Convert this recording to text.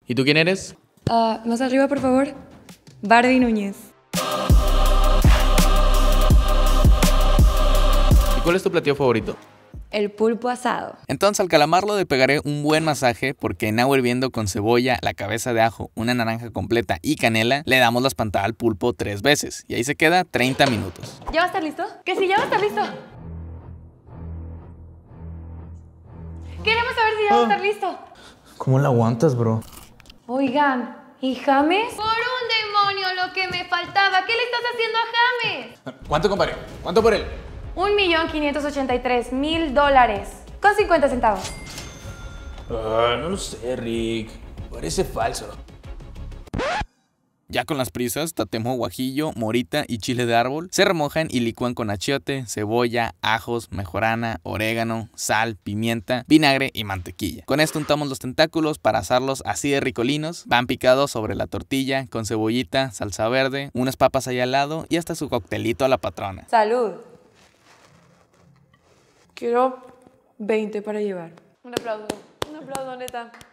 ¿Y tú quién eres? Más arriba, por favor. Barbie Núñez. ¿Y cuál es tu platillo favorito? El pulpo asado. Entonces al calamarlo le pegaré un buen masaje porque en agua hirviendo con cebolla, la cabeza de ajo, una naranja completa y canela, le damos la espantada al pulpo 3 veces y ahí se queda 30 minutos. ¿Ya va a estar listo? Que sí, ya va a estar listo. Queremos saber si ya va a estar listo. ¿Cómo la aguantas, bro? Oigan, ¿y James? Por un demonio lo que me faltaba. ¿Qué le estás haciendo a James? ¿Cuánto, compadre? ¿Cuánto por él? $1,583,000 con 50 centavos. No lo sé, Rick. Parece falso. Ya con las prisas, tatemo guajillo, morita y chile de árbol se remojan y licúan con achiote, cebolla, ajos, mejorana, orégano, sal, pimienta, vinagre y mantequilla. Con esto untamos los tentáculos para asarlos así de ricolinos. Van picados sobre la tortilla con cebollita, salsa verde, unas papas ahí al lado y hasta su coctelito a la patrona. Salud. Quiero 20 para llevar. Un aplauso, neta.